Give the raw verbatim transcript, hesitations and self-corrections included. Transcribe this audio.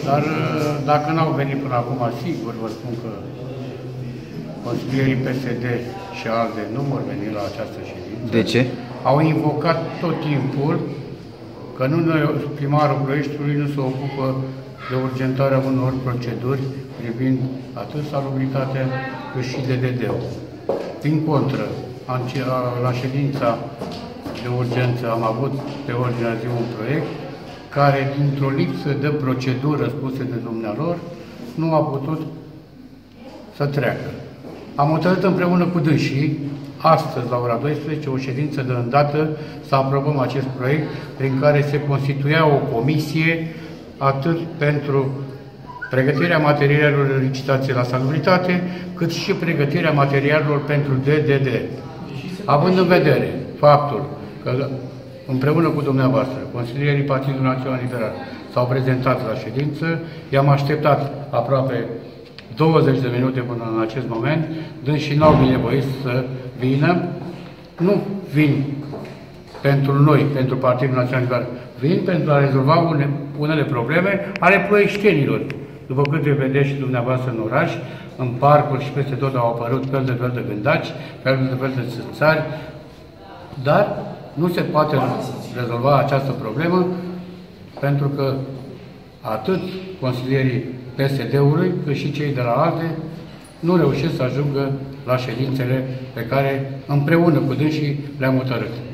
Dar dacă n-au venit până acum, sigur vă spun că consilierii P S D și ALDE nu vor veni la această ședință. De ce? Au invocat tot timpul că nu noi, primarul Ploieștiului nu se ocupă de urgentarea unor proceduri privind atât salubritatea cât și D D D-ul. Din contră, la ședința de urgență am avut pe ordinea zi un proiect care, dintr-o lipsă de procedură spuse de dumnealor, nu a putut să treacă. Am hotărât împreună cu dânsii, astăzi, la ora douăsprezece, o ședință de îndată să aprobăm acest proiect prin care se constituia o comisie atât pentru pregătirea materialelor de licitație la salubritate, cât și pregătirea materialelor pentru D D D. Având în vedere faptul că împreună cu dumneavoastră, consilierii Partidului Național Liberal s-au prezentat la ședință, i-am așteptat aproape douăzeci de minute până în acest moment, dânsii n-au binevoit să vină, nu vin pentru noi, pentru Partidul Național Liberal, vin pentru a rezolva une, unele probleme ale ploieștenilor. După câte vedeți și dumneavoastră în oraș, în parcuri și peste tot au apărut fel de fel de gândaci, fel de fel de țânțari, dar nu se poate rezolva această problemă pentru că atât consilierii P S D-ului, cât și cei de la ALDE nu reușesc să ajungă la ședințele pe care împreună cu dânsii le-am hotărât.